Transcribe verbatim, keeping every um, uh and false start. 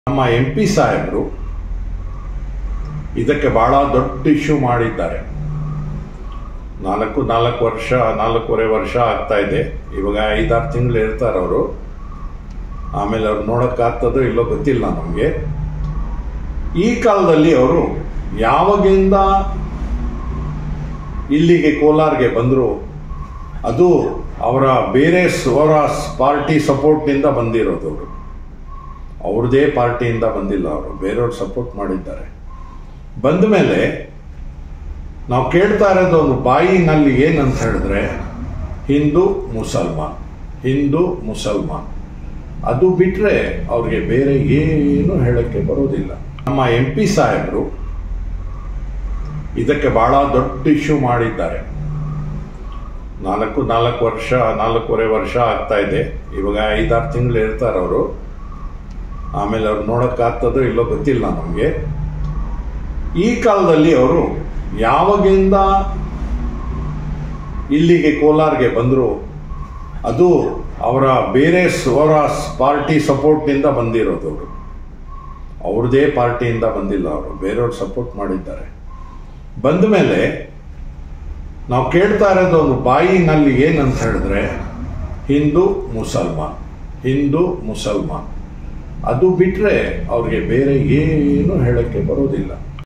ನಮ್ಮ M P ಸಾಹೇಬರು ಇದಕ್ಕೆ ಬಹಳ ದೊಡ್ಡ ಇಶ್ಯೂ ಮಾಡಿದ್ದಾರೆ. ನಾಲ್ಕು ನಾಲ್ಕು ವರ್ಷ ನಾಲ್ಕೂವರೆ ವರ್ಷ ಆಗ್ತಾ ಇದೆ. ಇವಾಗ ಐದಾರು ತಿಂಗಳು ಇರ್ತಾರೆ ಅವರು. ಆಮೇಲೆ ಅವ್ರು ನೋಡೋಕ್ಕಾಗ್ತದೋ ಇಲ್ಲೋ ಗೊತ್ತಿಲ್ಲ ನಮಗೆ. ಈ ಕಾಲದಲ್ಲಿ ಅವರು ಯಾವಾಗಿಂದ ಇಲ್ಲಿಗೆ ಕೋಲಾರ್ಗೆ ಬಂದರು, ಅದು ಅವರ ಬೇರೆ ಅವರ ಪಾರ್ಟಿ ಸಪೋರ್ಟ್ನಿಂದ ಬಂದಿರೋದು. ಅವರು ಅವ್ರದ್ದೇ ಪಾರ್ಟಿಯಿಂದ ಬಂದಿಲ್ಲ, ಅವರು ಬೇರೆಯವ್ರು ಸಪೋರ್ಟ್ ಮಾಡಿದ್ದಾರೆ. ಬಂದ ಮೇಲೆ ನಾವು ಕೇಳ್ತಾ ಇರೋದು ಒಂದು ಬಾಯಿನಲ್ಲಿ ಏನಂತ ಹೇಳಿದ್ರೆ ಹಿಂದೂ ಮುಸಲ್ಮಾನ್ ಹಿಂದೂ ಮುಸಲ್ಮಾನ್ ಅದು ಬಿಟ್ಟರೆ ಅವ್ರಿಗೆ ಬೇರೆ ಏನು ಹೇಳಕ್ಕೆ ಬರೋದಿಲ್ಲ. ನಮ್ಮ ಎಂ ಪಿ ಸಾಹೇಬರು ಇದಕ್ಕೆ ಬಹಳ ದೊಡ್ಡ ಇಶ್ಯೂ ಮಾಡಿದ್ದಾರೆ. ನಾಲ್ಕು ನಾಲ್ಕು ವರ್ಷ ನಾಲ್ಕೂವರೆ ವರ್ಷ ಆಗ್ತಾ ಇದೆ. ಇವಾಗ ಐದಾರು ತಿಂಗಳು ಇರ್ತಾರೆ ಅವರು. ಆಮೇಲೆ ಅವ್ರು ನೋಡೋಕ್ಕಾಗ್ತದೋ ಇಲ್ಲೋ ಗೊತ್ತಿಲ್ಲ ನಮಗೆ. ಈ ಕಾಲದಲ್ಲಿ ಅವರು ಯಾವಾಗಿಂದ ಇಲ್ಲಿಗೆ ಕೋಲಾರ್ಗೆ ಬಂದರು, ಅದು ಅವರ ಬೇರೆ ಅವರ ಪಾರ್ಟಿ ಸಪೋರ್ಟ್ನಿಂದ ಬಂದಿರೋದು. ಅವರು ಅವ್ರದ್ದೇ ಪಾರ್ಟಿಯಿಂದ ಬಂದಿಲ್ಲ, ಅವರು ಬೇರೆಯವ್ರು ಸಪೋರ್ಟ್ ಮಾಡಿದ್ದಾರೆ. ಬಂದ ಮೇಲೆ ನಾವು ಕೇಳ್ತಾ ಇರೋದು ಒಂದು ಬಾಯಿನಲ್ಲಿ ಏನಂತ ಹೇಳಿದ್ರೆ ಹಿಂದೂ ಮುಸಲ್ಮಾನ್ ಹಿಂದೂ ಮುಸಲ್ಮಾನ್ ಅದು ಬಿಟ್ಟರೆ ಅವ್ರಿಗೆ ಬೇರೆ ಏನು ಹೇಳಕ್ಕೆ ಬರೋದಿಲ್ಲ.